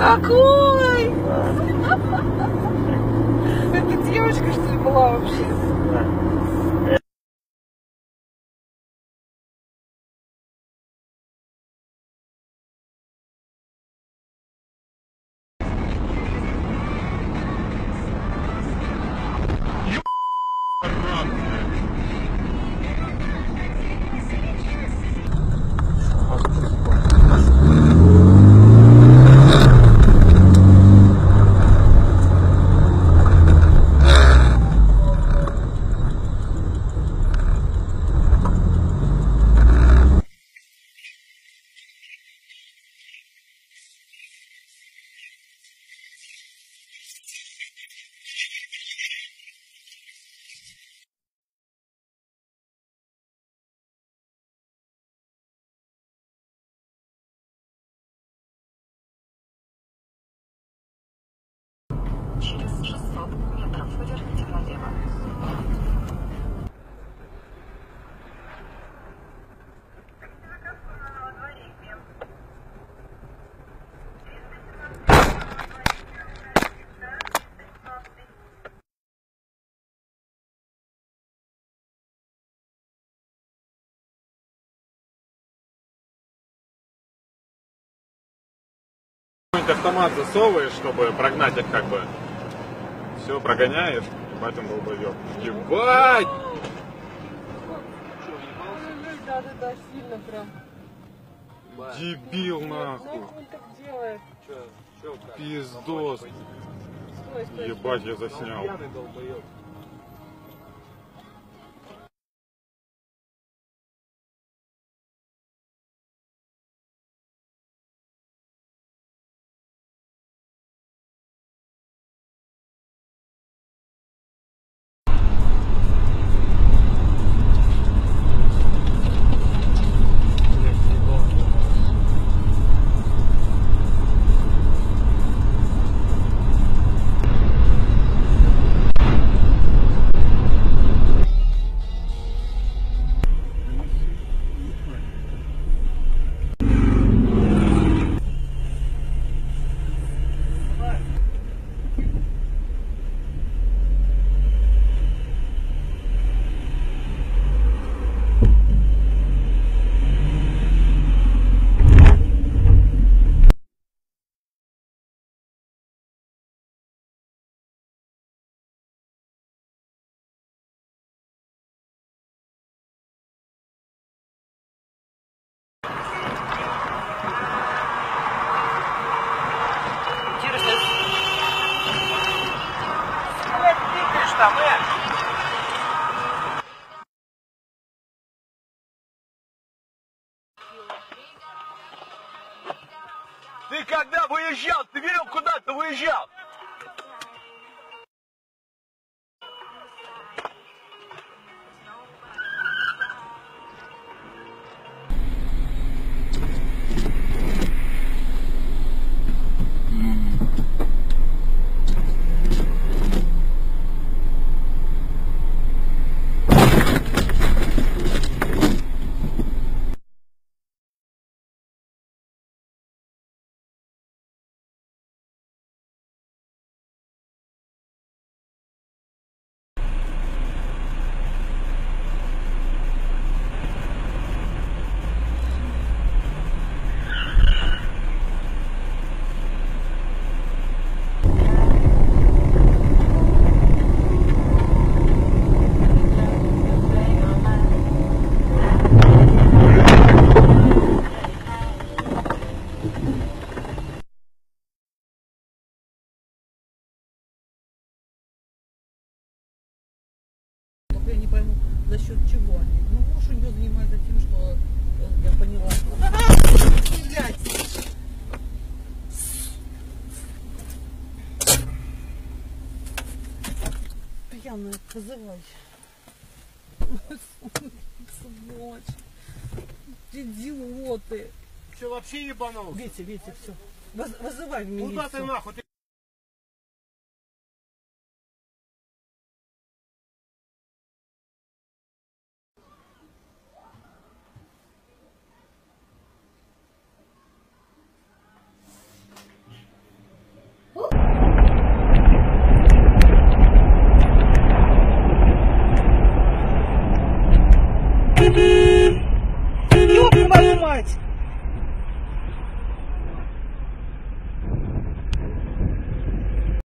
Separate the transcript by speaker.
Speaker 1: Какой? Это девочка, что ли, была вообще?
Speaker 2: Через 600 метров поверните налево.
Speaker 3: Автомат засовываешь, чтобы прогнать их как бы. Все, прогоняешь, потом долбоёб. Ебать!
Speaker 1: Да, сильно прям.
Speaker 3: Дебил нахуй.
Speaker 1: Он так делает.
Speaker 3: Пиздос.
Speaker 1: Стой.
Speaker 3: Ебать, я заснял.
Speaker 4: Ты когда выезжал? Ты видел, куда ты выезжал?
Speaker 1: Я не пойму, за счет чего они. Ну, муж у нее занимается тем, что я поняла. Блядь. Пьяная, вызывай. Сволочь. Идиоты.
Speaker 4: Че, вообще ебанулся?
Speaker 1: Витя, все. Вызывай в милицию.
Speaker 4: Куда ты нахуй?
Speaker 1: Ёб твою мать!